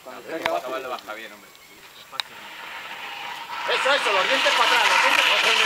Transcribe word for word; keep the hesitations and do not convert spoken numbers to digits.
Cuando no, baja bien, hombre. Eso, eso, los dientes para atrás, los dientes para atrás.